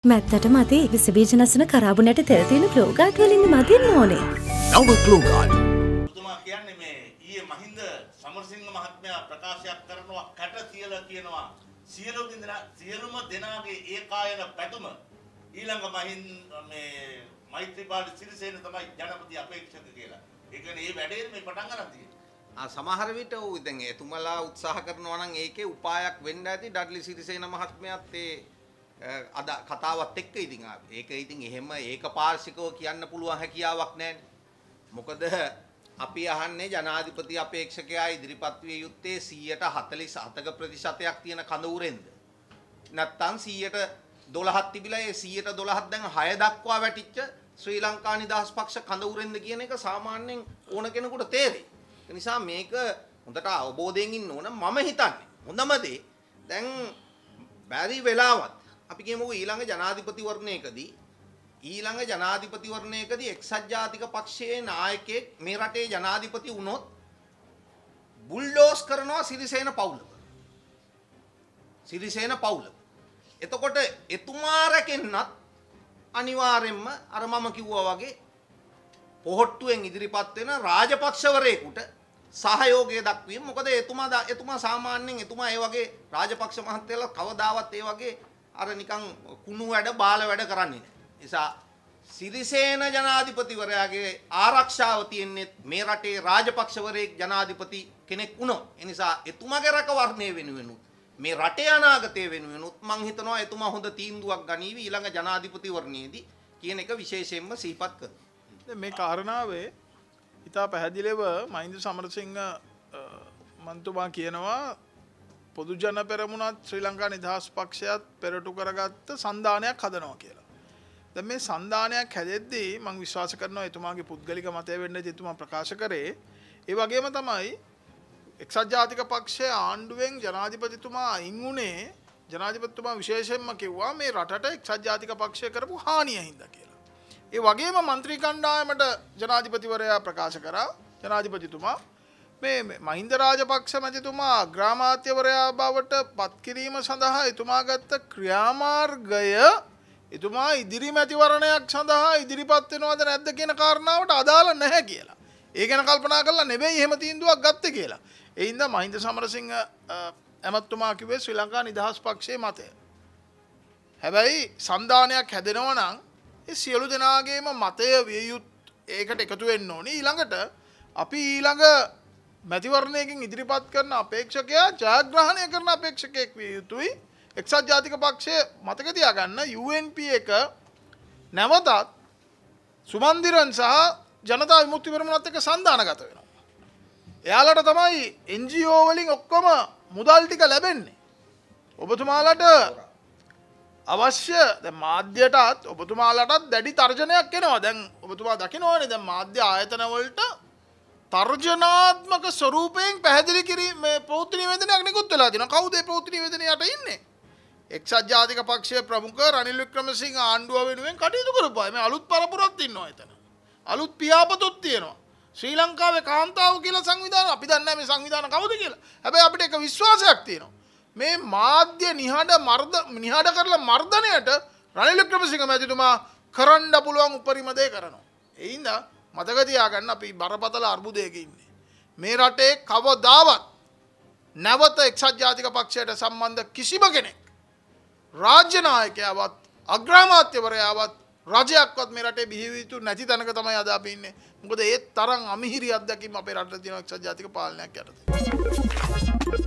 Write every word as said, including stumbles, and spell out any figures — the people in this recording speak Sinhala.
මැත්තට මදි විස බීජ නැසන කරාබුනට තෙල් තියෙන ක්ලෝගාඩ් වලින් මදින්න ඕනේ. නව ක්ලෝගාඩ්. ඔබතුමා කියන්නේ මේ ඊයේ මහින්ද සමරසිංහ මහත්මයා ප්‍රකාශයක් කරනවා කට තියලා කියනවා සියලු දෙනා සියලුම දෙනාගේ ඒකායන පැතුම ඊළඟ මහින්ද මේ මෛත්‍රීපාල සිරිසේන තමයි ජනපති අපේක්ෂක කියලා. ඒ කියන්නේ මේ වැඩේ මේ පටන් ගන්න තියෙන්නේ. ආ සමහර විට ඔව් දැන් එතුමලා උත්සාහ කරනවා නම් ඒකේ උපායක් වෙන්න ඇති ඩඩ්ලි සිරිසේන මහත්මයාත් ඒ අද කතාවත් එක්ක ඉතින් ආවේ. ඒක ඉතින් එහෙම ඒකපාර්ශිකව කියන්න පුළුවන් හැකියාවක් නැහැ. මොකද අපි අහන්නේ ජනාධිපති අපේක්ෂකයා ඉදිරිපත් විය යුත්තේ සියයට හතළිස් හතක ප්‍රතිශතයක් තියෙන කඳවුරෙන්ද. නැත්තම් සියයට දොළහක් තිබිලා ඒ සියයට දොළහක් දැන් හය දක්වා වැටිච්ච ශ්‍රී ලංකා නිදහස් පක්ෂ කඳවුරෙන්ද කියන එක සාමාන්‍යයෙන් ඕන කෙනෙකුට තේරෙයි. ඒ නිසා මේක හොඳට අවබෝධයෙන් ඉන්න ඕන. මම හිතන්නේ හොඳම දේ දැන් බැරි වෙලාවත් අපි කියමුකෝ ඊළඟ ජනාධිපතිවරණයකදී ඊළඟ ජනාධිපතිවරණයකදී එක්සත් ජාතික පක්ෂයේ නායකයෙක් මේ රටේ ජනාධිපති වුණොත් බුල්ඩෝස් කරනවා සිරිසේන පවුල. සිරිසේන පවුල. එතකොට එතුමා රැකෙන්නත් අනිවාර්යෙන්ම අර මම කිව්වා වගේ පොහොට්ටුවෙන් ඉදිරිපත් වෙන රාජපක්ෂවරයෙකුට සහයෝගය දක්වීම. මොකද එතුමා එතුමා සාමාන්‍යයෙන් එතුමා ඒ වගේ රාජපක්ෂ මහත්තයලා කවදාවත් ඒ වගේ අර නිකන් කුණු වැඩ බාල වැඩ කරන්නේ නැහැ. නිසා සිරිසේන ජනාධිපතිවරයාගේ ආරක්ෂාව තියෙන්නේ මේ රටේ රාජපක්ෂවරයෙක් ජනාධිපති කෙනෙක් වුණොත්. ඒ නිසා එතුමාගේ රැකවරණය වෙනුවෙනුත් මේ රටේ අනාගතය වෙනුවෙනුත් මං හිතනවා එතුමා හොඳ තීන්දුවක් ගනීවි ඊළඟ ජනාධිපතිවරණයේදී කියන එක විශේෂයෙන්ම සිහිපත් කරනවා. දැන් මේ කාරණාවේ ඉතා පැහැදිලිව මහින්ද සමරසිංහ මන්තුමා කියනවා පොදු ජන පෙරමුණත් ශ්‍රී ලංකා නිදහස් පක්ෂයත් පෙරටු කරගත්ත සන්ධානයක් හදනවා කියලා. දැන් මේ සන්ධානයක් හැදෙද්දී මම විශ්වාස කරනවා එතුමාගේ පුද්ගලික මතය වෙන්න එතුමා ප්‍රකාශ කරේ. ඒ වගේම තමයි එක්සත් ජාතික පක්ෂයේ ආණ්ඩුවෙන් ජනාධිපතිතුමා අයින් වුණේ ජනාධිපතිතුමා විශේෂයෙන්ම කිව්වා මේ රටට එක්සත් ජාතික පක්ෂය කරපු හානිය හින්දා කියලා. ඒ වගේම മന്ത്രി කණ්ඩායමට ජනාධිපතිවරයා ප්‍රකාශ කරා ජනාධිපතිතුමා මේ මහින්ද රාජපක්ෂ මැතිතුමා ග්‍රාමාත්‍යවරයා බවට පත් කිරීම සඳහා එතුමා ගත්ත ක්‍රියාමාර්ගය එතුමා ඉදිරි මැතිවරණයක් සඳහා ඉදිරිපත් වෙනවද නැද්ද කියන කාරණාවට අදාළ නැහැ කියලා. ඒ ගැන කල්පනා කරලා නෙවෙයි එහෙම තීන්දුවක් ගත්තේ කියලා. ඒ හින්දා මහින්ද සමරසිංහ ඇමතුමා කිව්වේ ශ්‍රී ලංකා නිදහස් පක්ෂයේ මතය. හැබැයි සන්ධානයක් හැදෙනවා නම් ඒ සියලු දෙනාගේම මතය විය යුත් ඒකට එකතු වෙන්න ඕනේ. ඊළඟට අපි ඊළඟ මැතිවරණයකින් ඉදිරිපත් කරන අපේක්ෂකයා ජයග්‍රහණය කරන අපේක්ෂකයෙක් විය යුතුයි. එක්සත් ජාතික පක්ෂය මතක තියාගන්න යූ එන් පී එක නැවතත් සුමන්දිරන් සහ ජනතා විමුක්ති පෙරමුණත් එක්ක සන්ධානගත වෙනවා. එයාලට තමයි එන් ජී ඕ වලින් ඔක්කොම මුදල් ටික ලැබෙන්නේ. ඔබතුමාලට අවශ්‍ය දැන් මාධ්‍යයටත් ඔබතුමාලටත් දැඩි තර්ජනයක් එනවා. දැන් ඔබතුමා දකිනවනේ දැන් මාධ්‍ය ආයතන වලට තර්ජනාත්මක ස්වරූපයෙන් පැහැදිලි කිරීම මේ ප්‍රවෘත්ති නිවේදනයක් නිකුත් වෙලා තියෙනවා. කවුද මේ ප්‍රවෘත්ති නිවේදනය යට ඉන්නේ? එක්සත් ජාතික පක්ෂයේ ප්‍රමුඛ රනිල් වික්‍රමසිංහ ආණ්ඩුව වෙනුවෙන් කටයුතු කරපු අය. මේ අලුත් පරපුරක් ඉන්නවා එතන. අලුත් පියාපතුත් තියෙනවා. ශ්‍රී ලංකාවේ කාන්තාව කියලා සංවිධාන අපි දන්නේ නැහැ මේ සංවිධාන කවුද කියලා. හැබැයි අපිට එක විශ්වාසයක් තියෙනවා. මේ මාධ්‍ය නිහඬ මර්ධ නිහඬ කරලා මර්ධනයට රනිල් වික්‍රමසිංහ මැතිතුමා කරන්න පුළුවන් උපරිම දේ කරනවා. ඒ හින්දා මතක තියාගන්න අපි බරපතල අර්බුදයක ඉන්නේ. මේ රටේ කවදාවත් නැවත එක්සත් ජාතික පක්ෂයට සම්බන්ධ කිසිම කෙනෙක් රාජ්‍ය නායකයාවත් අග්‍රාමාත්‍යවරයාවත් රජයක්වත් මේ රටේ බිහි වී යුතු නැති තැනක තමයි අද අපි ඉන්නේ. මොකද ඒ තරම් අමිහිරි අත්දැකීම් අපේ රටේ තියෙන එක්සත් ජාතික පාලනයක් යටතේ.